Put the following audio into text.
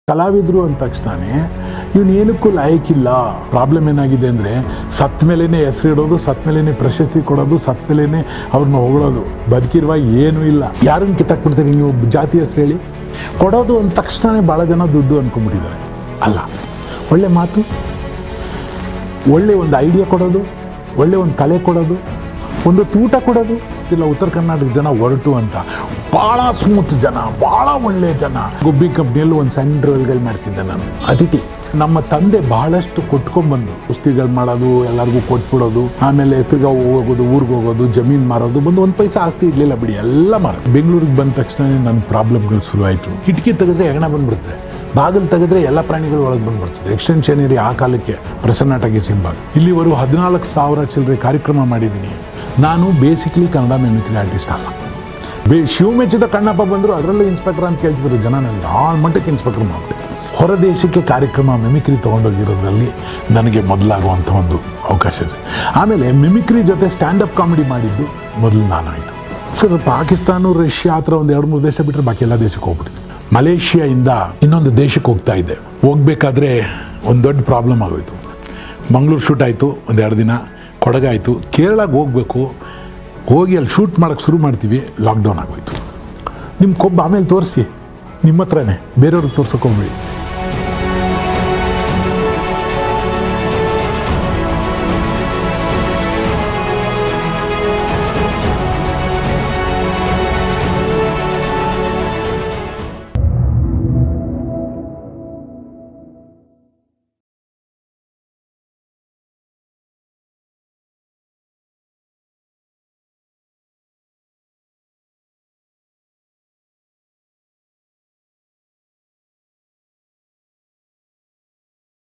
ಕಲಾವಿದರು ಅಂದ ತಕ್ಷಣನೇ ಇವನು ಏನಕ್ಕೂ ಲಾಯಕ್ಕಿಲ್ಲ. ಪ್ರಾಬ್ಲಮ್ ಏನಾಗಿದೆ ಅಂದರೆ ಸತ್ತ ಮೇಲೇ ಹೆಸರಿಡೋದು, ಸತ್ತ ಮೇಲೇ ಪ್ರಶಸ್ತಿ ಕೊಡೋದು, ಸತ್ತ ಮೇಲೇ ಅವ್ರನ್ನ ಹೊಗಳೋದು. ಬದುಕಿರುವಾಗ ಏನೂ ಇಲ್ಲ. ಯಾರನ್ನು ಕಿತ್ತಾಕ್ಬಿಡ್ತೀರಿ ನೀವು? ಜಾತಿ ಹೆಸರು ಹೇಳಿ. ಕೊಡೋದು ಅಂದ ತಕ್ಷಣವೇ ಭಾಳ ಜನ ದುಡ್ಡು ಅಂದ್ಕೊಂಡ್ಬಿಟ್ಟಿದ್ದಾರೆ. ಅಲ್ಲ, ಒಳ್ಳೆ ಮಾತು, ಒಳ್ಳೆ ಒಂದು ಐಡಿಯಾ ಕೊಡೋದು, ಒಳ್ಳೆ ಒಂದು ಕಲೆ ಕೊಡೋದು, ಒಂದು ಊಟ ಕೊಡೋದು. ಇಲ್ಲ ಉತ್ತರ ಕರ್ನಾಟಕ ಜನ ಹೊರಟು ಅಂತ ಭಾಳ ಸ್ಮೂತ್ ಜನ, ಭಾಳ ಒಳ್ಳೆಯ ಜನ. ಗುಬ್ಬಿ ಕಂಪ್ನಿಯಲ್ಲೂ ಒಂದು ಸಣ್ಣ ರೋಲ್ಗಳು ಮಾಡ್ತಿದ್ದೆ ನಾನು, ಅತಿಥಿ. ನಮ್ಮ ತಂದೆ ಬಹಳಷ್ಟು ಕೊಟ್ಕೊಂಡ್ಬಂದು ಕುಸ್ತಿಗಳು ಮಾಡೋದು, ಎಲ್ಲರಿಗೂ ಕೊಟ್ಬಿಡೋದು, ಆಮೇಲೆ ತಿರ್ಗಾ ಹೋಗೋದು, ಊರಿಗೆ ಹೋಗೋದು, ಜಮೀನು ಮಾರೋದು. ಬಂದು ಒಂದು ಪೈಸೆ ಆಸ್ತಿ ಇರಲಿಲ್ಲ ಬಿಡಿ, ಎಲ್ಲ ಮಾರೋದು. ಬೆಂಗಳೂರಿಗೆ ಬಂದ ತಕ್ಷಣ ನನ್ನ ಪ್ರಾಬ್ಲಮ್ಗಳು ಶುರುವಾಯಿತು. ಕಿಟಕಿ ತೆಗೆದ್ರೆ ಹೆಗಣ ಬಂದ್ಬಿಡುತ್ತೆ, ಬಾಗಿಲು ತೆಗೆದ್ರೆ ಎಲ್ಲ ಪ್ರಾಣಿಗಳು ಒಳಗೆ ಬಂದ್ಬಿಡ್ತದೆ. ಎಕ್ಸ್ಟೆನ್ಷನ್ ಏರಿಯಾ ಆ ಕಾಲಕ್ಕೆ ಪ್ರಸನ್ನ ಟಾಕೀಸ್ ಹಿಂಭಾಗ. ಇಲ್ಲಿವರೆಗೂ 14,000 ಚಿಲ್ಲರೆ ಕಾರ್ಯಕ್ರಮ ಮಾಡಿದ್ದೀನಿ. ನಾನು ಬೇಸಿಕ್ಲಿ ಕನ್ನಡ ಮಿಮಿಕ್ರಿ ಆರ್ಟಿಸ್ಟ್ ಅಲ್ಲ. ಶಿವ ಮೆಚ್ಚಿದ ಕಣ್ಣಪ್ಪ ಬಂದರು, ಅದರಲ್ಲೂ ಇನ್ಸ್ಪೆಕ್ಟರ್ ಅಂತ ಕೇಳ್ತಿದ್ರು ಜನ. ನನಗೆ ಆ ಮಟ್ಟಕ್ಕೆ ಇನ್ಸ್ಪೆಕ್ಟರ್ ಮಾಡಿಬಿಟ್ಟೆ. ಹೊರ ದೇಶಕ್ಕೆ ಕಾರ್ಯಕ್ರಮ ಮಿಮಿಕ್ರಿ ತೊಗೊಂಡೋಗಿರೋದ್ರಲ್ಲಿ ನನಗೆ ಮೊದಲಾಗುವಂಥ ಒಂದು ಅವಕಾಶ ಇದೆ. ಆಮೇಲೆ ಮಿಮಿಕ್ರಿ ಜೊತೆ ಸ್ಟ್ಯಾಂಡಪ್ ಕಾಮಿಡಿ ಮಾಡಿದ್ದು ಮೊದಲು ನಾನಾಯಿತು. ಸೊ ಪಾಕಿಸ್ತಾನ, ರಷ್ಯಾ ಆ ಥರ ಒಂದು 2-3 ದೇಶ ಬಿಟ್ಟರೆ ಬಾಕಿ ಎಲ್ಲ ದೇಶಕ್ಕೆ ಹೋಗ್ಬಿಟ್ಟಿತ್ತು. ಮಲೇಷಿಯಾಯಿಂದ ಇನ್ನೊಂದು ದೇಶಕ್ಕೆ ಹೋಗ್ತಾ ಇದ್ದೆ. ಹೋಗಬೇಕಾದ್ರೆ ಒಂದು ದೊಡ್ಡ ಪ್ರಾಬ್ಲಮ್ ಆಗೋಯಿತು. ಮಂಗಳೂರು ಶೂಟ್ ಆಯಿತು, ಒಂದು 2 ದಿನ. ಕೊಡಗಾಯಿತು. ಕೇರಳಕ್ಕೆ ಹೋಗಬೇಕು. ಹೋಗಿ ಅಲ್ಲಿ ಶೂಟ್ ಮಾಡೋಕ್ಕೆ ಶುರು ಮಾಡ್ತೀವಿ, ಲಾಕ್ಡೌನ್ ಆಗೋಯಿತು. ನಿಮ್ಮ ಕೊಬ್ಬು ಆಮೇಲೆ ತೋರಿಸಿ, ನಿಮ್ಮ ಹತ್ರನೇ, ಬೇರೆಯವ್ರಿಗೆ ತೋರ್ಸೋಕೆ ಹೋಗ್ಬೇಡಿ.